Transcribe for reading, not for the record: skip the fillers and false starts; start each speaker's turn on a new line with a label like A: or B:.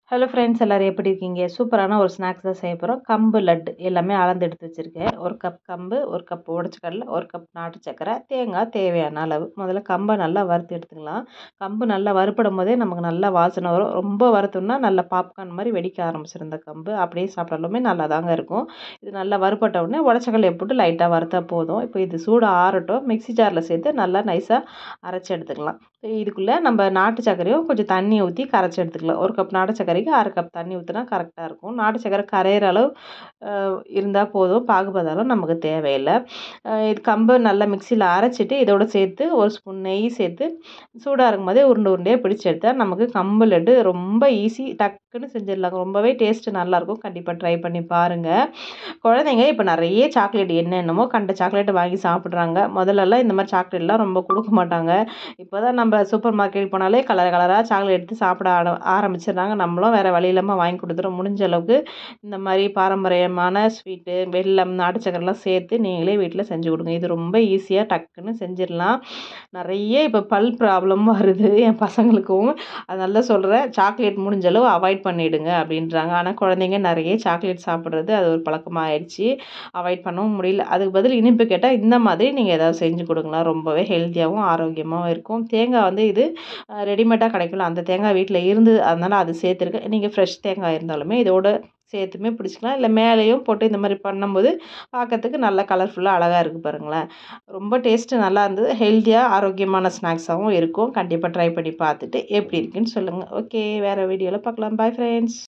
A: Hello friends, எல்லோரும் எப்படி இருக்கீங்க? சூப்பரான ஒரு ஸ்நாக்ஸ் தான் செய்ய போகிறோம். கம்பு லட்டு எல்லாமே அளந்து எடுத்து வச்சுருக்கேன். 1 கப் கம்பு, 1 கப் உடச்ச கடலை, 1 கப் நாட்டு சர்க்கரை, தேங்காய் தேவையான அளவு. முதல்ல கம்பை நல்லா வறுத்து எடுத்துக்கலாம். கம்பு நல்லா வறுப்படும் போதே நமக்கு நல்லா வாசனை வரும். ரொம்ப வறுத்தோம்னா நல்லா பாப்கார்ன் மாதிரி வெடிக்க ஆரம்பிச்சிடும். இந்த கம்பு அப்படியே சாப்பிட்டாலுமே நல்லா தாங்க இருக்கும். இது நல்லா வறுப்பட்ட உடனே உடச்ச கடலையை போட்டு லைட்டாக வறுத்தா போதும். இப்போ இது சூடு ஆறட்டும். மிக்ஸி ஜாரில் சேர்த்து நல்லா நைஸாக அரைச்சி எடுத்துக்கலாம். இதுக்குள்ளே நம்ம நாட்டு சர்க்கரையும் கொஞ்சம் தண்ணி ஊற்றி கரைச்சி எடுத்துக்கலாம். 1 கப் நாட்டு சர்க்கரைக்கு 1/2 கப் தண்ணி ஊற்றினா கரெக்டாக இருக்கும். நாட்டு சர்க்கரை கரையிற அளவு இருந்தால் போதும். பாகுபதம் நமக்கு தேவையில்லை. இது கம்பு நல்லா மிக்சியில் அரைச்சிட்டு இதோடு சேர்த்து 1 ஸ்பூன் நெய் சேர்த்து சூடாக இருக்கும் போதே உருண்டை உருண்டையாக பிடிச்சி எடுத்தால் நமக்கு கம்பு லட்டு ரொம்ப ஈஸி, டக்குன்னு செஞ்சிடலாம். ரொம்பவே டேஸ்ட்டு நல்லாயிருக்கும். கண்டிப்பாக ட்ரை பண்ணி பாருங்கள். குழந்தைங்க இப்போ நிறைய சாக்லேட் என்னென்னமோ கண்ட சாக்லேட்டை வாங்கி சாப்பிட்றாங்க. முதல்லலாம் இந்த மாதிரி சாக்லேட்லாம் ரொம்ப கொடுக்க மாட்டாங்க. இப்போ தான் நம்ம சூப்பர் மார்க்கெட் போனாலே கலர் கலராக சாக்லேட் எடுத்து சாப்பிட ஆரம்பிச்சிடுறாங்க. நம்மளும் வேறு வழி இல்லாமல் வாங்கி கொடுத்துறோம். முடிஞ்ச அளவுக்கு இந்த மாதிரி பாரம்பரியமான ஸ்வீட்டு, வெல்லம், நாட்டு சக்கரெலாம் சேர்த்து நீங்களே வீட்டில் செஞ்சு கொடுங்க. இது ரொம்ப ஈஸியாக டக்குன்னு செஞ்சிடலாம். நிறைய இப்போ பல் ப்ராப்ளம் வருது என் பசங்களுக்கும். அதனால சொல்கிறேன், சாக்லேட் முடிஞ்ச அளவு அவாய்ட் பண்ணிவிடுங்க அப்படின்றாங்க. ஆனால் குழந்தைங்க நிறைய சாக்லேட் சாப்பிட்றது அது ஒரு பழக்கமாக ஆயிடுச்சு. அவாய்ட் பண்ணவும் முடியல. அதுக்கு பதில் இனிப்பு கேட்டால் இந்த மாதிரி நீங்கள் ஏதாவது செஞ்சு கொடுங்களா. ரொம்பவே ஹெல்த்தியாகவும் ஆரோக்கியமாகவும் இருக்கும். தேங்காய் வந்து இது ரெடிமேடாக கிடைக்கல. அந்த தேங்காய் வீட்டில் இருந்து அதனால் அது சேர்த்துருக்கேன். நீங்கள் ஃப்ரெஷ் தேங்காய் இருந்தாலுமே இதோட சேர்த்துமே பிடிச்சிக்கலாம். இல்லை மேலேயும் போட்டு இந்த மாதிரி பண்ணும்போது பார்க்கறதுக்கு நல்லா கலர்ஃபுல்லாக அழகாக இருக்குது பாருங்களேன். ரொம்ப டேஸ்ட்டு நல்லா இருந்தது. ஹெல்த்தியாக ஆரோக்கியமான ஸ்நாக்ஸாகவும் இருக்கும். கண்டிப்பாக ட்ரை பண்ணி பார்த்துட்டு எப்படி இருக்குன்னு சொல்லுங்கள். ஓகே, வேறு வீடியோவில் பார்க்கலாம். Bye friends.